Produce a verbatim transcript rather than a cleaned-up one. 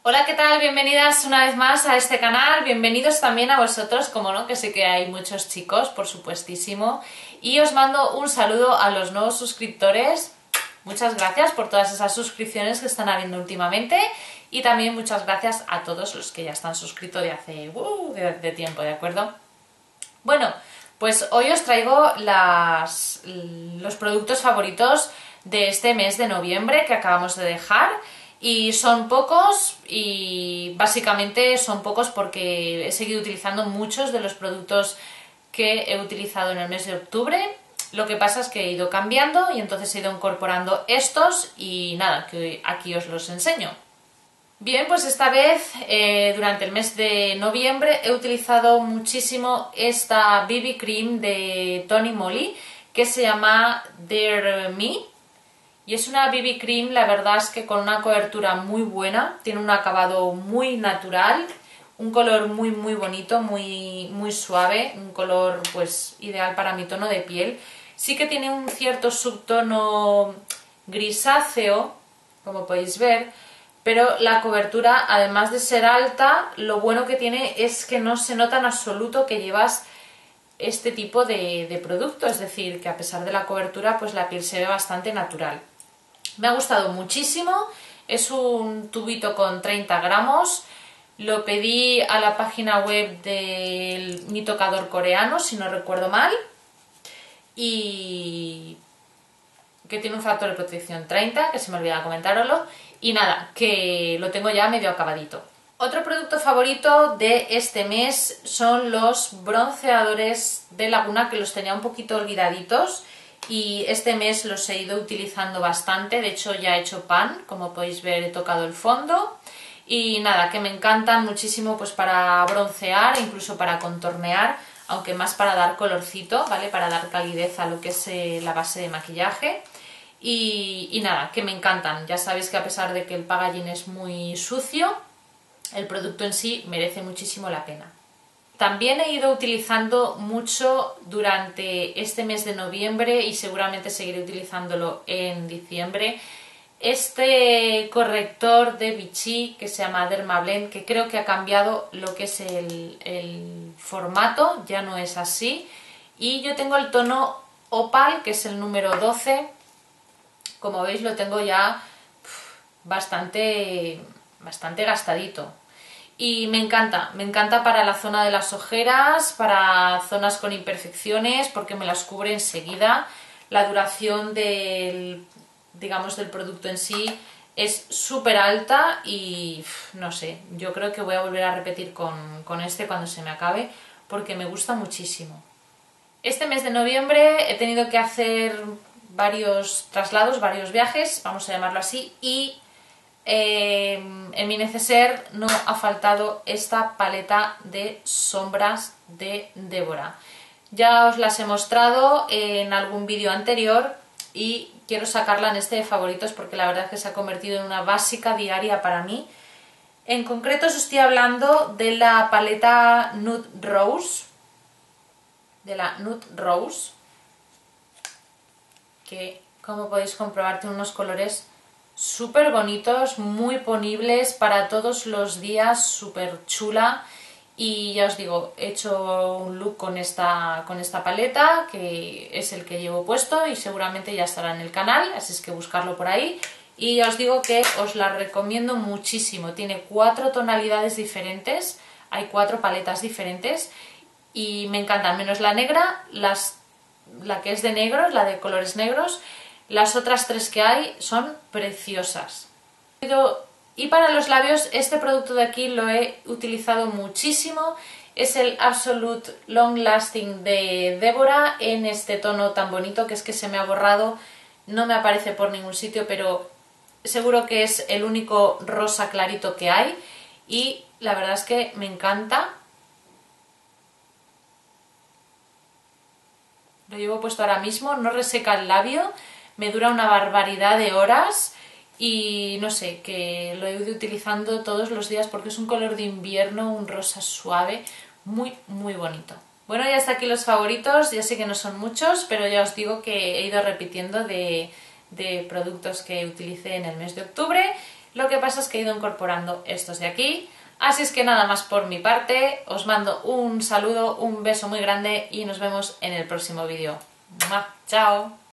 Hola, ¿qué tal? Bienvenidas una vez más a este canal, bienvenidos también a vosotros, como no, que sé que hay muchos chicos, por supuestísimo, y os mando un saludo a los nuevos suscriptores. Muchas gracias por todas esas suscripciones que están habiendo últimamente y también muchas gracias a todos los que ya están suscritos de hace uh, de, de tiempo, ¿de acuerdo? Bueno, pues hoy os traigo las, los productos favoritos de este mes de noviembre que acabamos de dejar. Y son pocos y básicamente son pocos porque he seguido utilizando muchos de los productos que he utilizado en el mes de octubre. Lo que pasa es que he ido cambiando y entonces he ido incorporando estos y nada, que aquí os los enseño. Bien, pues esta vez eh, durante el mes de noviembre he utilizado muchísimo esta B B Cream de Tony Moly que se llama Dare Me. Y es una B B Cream, la verdad es que con una cobertura muy buena, tiene un acabado muy natural, un color muy muy bonito, muy, muy suave, un color pues ideal para mi tono de piel. Sí que tiene un cierto subtono grisáceo, como podéis ver, pero la cobertura, además de ser alta, lo bueno que tiene es que no se nota en absoluto que llevas este tipo de, de producto, es decir, que a pesar de la cobertura, pues la piel se ve bastante natural. Me ha gustado muchísimo, es un tubito con treinta gramos, lo pedí a la página web de mi tocador coreano, si no recuerdo mal, y que tiene un factor de protección treinta, que se me olvidaba comentároslo, y nada, que lo tengo ya medio acabadito. Otro producto favorito de este mes son los bronceadores de Laguna, que los tenía un poquito olvidaditos. Y este mes los he ido utilizando bastante, de hecho ya he hecho pan, como podéis ver he tocado el fondo. Y nada, que me encantan muchísimo pues para broncear, incluso para contornear, aunque más para dar colorcito, ¿vale? Para dar calidez a lo que es eh, la base de maquillaje. Y, y nada, que me encantan, ya sabéis que a pesar de que el packaging es muy sucio, el producto en sí merece muchísimo la pena. También he ido utilizando mucho durante este mes de noviembre y seguramente seguiré utilizándolo en diciembre este corrector de Vichy que se llama Dermablend, que creo que ha cambiado lo que es el, el formato, ya no es así. Y yo tengo el tono Opal, que es el número doce, como veis lo tengo ya bastante, bastante gastadito. Y me encanta, me encanta para la zona de las ojeras, para zonas con imperfecciones, porque me las cubre enseguida. La duración del, digamos, del producto en sí es súper alta y no sé, yo creo que voy a volver a repetir con, con este cuando se me acabe, porque me gusta muchísimo. Este mes de noviembre he tenido que hacer varios traslados, varios viajes, vamos a llamarlo así, y Eh, en mi neceser no ha faltado esta paleta de sombras de Débora. Ya os las he mostrado en algún vídeo anterior y quiero sacarla en este de favoritos porque la verdad es que se ha convertido en una básica diaria para mí. En concreto os estoy hablando de la paleta Nude Rose, de la Nude Rose, que como podéis comprobar tiene unos colores súper bonitos, muy ponibles para todos los días, súper chula. Y ya os digo, he hecho un look con esta, con esta paleta, que es el que llevo puesto y seguramente ya estará en el canal, así es que buscarlo por ahí. Y ya os digo que os la recomiendo muchísimo, tiene cuatro tonalidades diferentes, hay cuatro paletas diferentes y me encantan, menos la negra, las, la que es de negros, la de colores negros. Las otras tres que hay son preciosas. Y para los labios, este producto de aquí lo he utilizado muchísimo. Es el Absolute Long Lasting de Débora en este tono tan bonito que es que se me ha borrado. No me aparece por ningún sitio, pero seguro que es el único rosa clarito que hay. Y la verdad es que me encanta. Lo llevo puesto ahora mismo, no reseca el labio. Me dura una barbaridad de horas y no sé, que lo he ido utilizando todos los días porque es un color de invierno, un rosa suave, muy muy bonito. Bueno, ya está aquí los favoritos, ya sé que no son muchos, pero ya os digo que he ido repitiendo de, de productos que utilicé en el mes de octubre. Lo que pasa es que he ido incorporando estos de aquí. Así es que nada más por mi parte, os mando un saludo, un beso muy grande y nos vemos en el próximo vídeo. ¡Mua! ¡Chao!